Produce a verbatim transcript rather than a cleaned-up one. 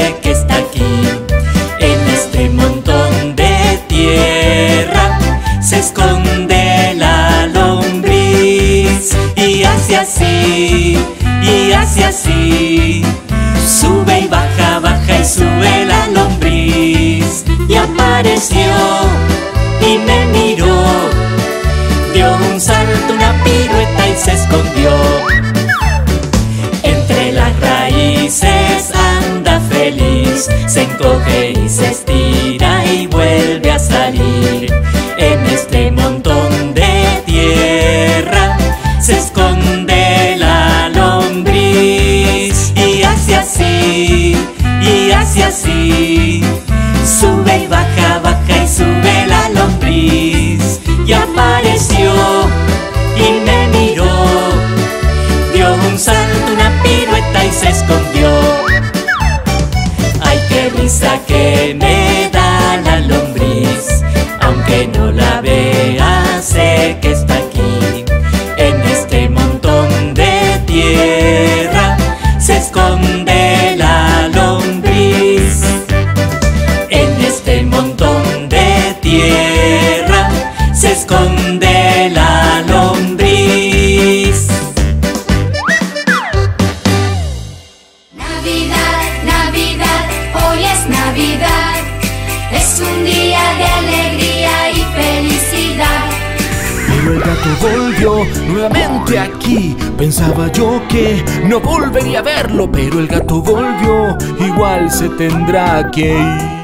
sé que está aquí. En este montón de tierra se esconde la lombriz. Y hace así, y hace así, sube y baja, baja y sube la lombriz. Y apareció y me miró, dio un salto, una pirueta y se escondió. Entre las raíces anda feliz, se encoge y se estira y vuelve a salir. En este montón de tierra se esconde la lombriz. Y hace así, y hace así, sube y baja, baja y sube la lombriz. Y apareció y me miró, dio un salto, una pirueta y se escondió. Ay, qué risa que me da la lombriz, aunque no la vea, sé que está aquí. En este montón de tierra se esconde la lombriz. En este montón de tierra se esconde la lombriz. Navidad, Navidad, hoy es Navidad. Es un día de alegría y felicidad. Pero el gato volvió nuevamente aquí. Pensaba yo que no volvería a verlo, pero el gato volvió, igual se tendrá que ir.